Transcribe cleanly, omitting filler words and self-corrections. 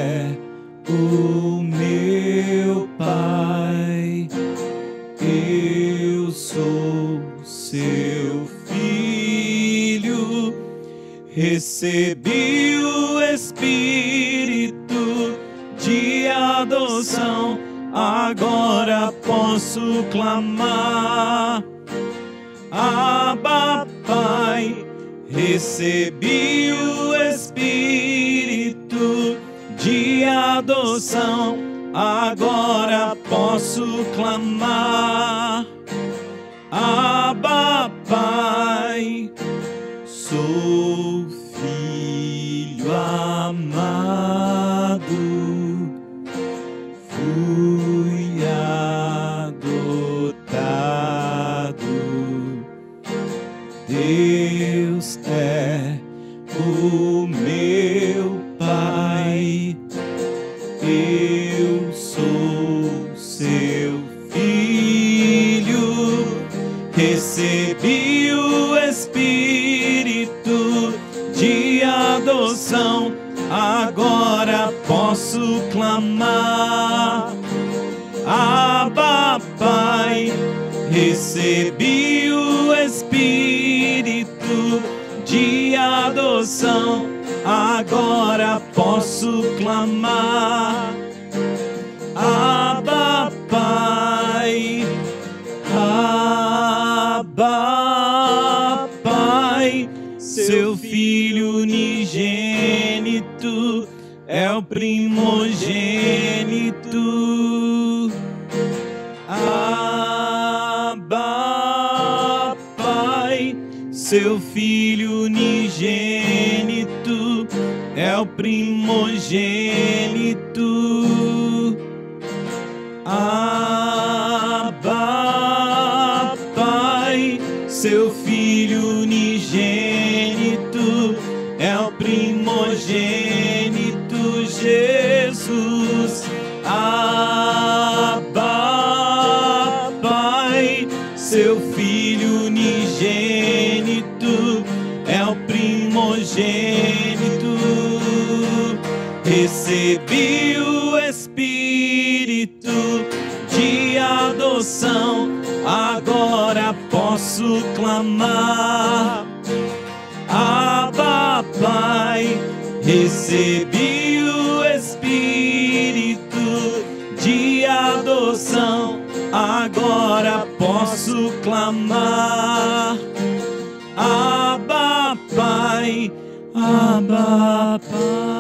é o meu Pai, eu sou seu filho, recebi o Espírito de adoção, agora posso clamar, Abba, Pai. Recebi o Espírito de adoção, agora posso clamar, Abba, Pai. Sou filho amado, fui adotado. Deus é o meu Pai, eu sou seu filho, recebi o Espírito de adoção, agora posso clamar, Abba, Pai. Recebi o Espírito de adoção, agora posso clamar, Abba, Pai. Abba, Pai. Seu Filho unigênito é o primogênito, Abba, Pai. Seu Filho unigênito é o primogênito, Abba, Pai. Seu Filho unigênito é o primogênito, Jesus, Abba, Pai. Seu Filho unigênito é o primogênito, recebi o Espírito de adoção, agora posso clamar, Abba, Pai. Recebi o Espírito de adoção, agora posso clamar, Abba, Pai. Abba, Pai.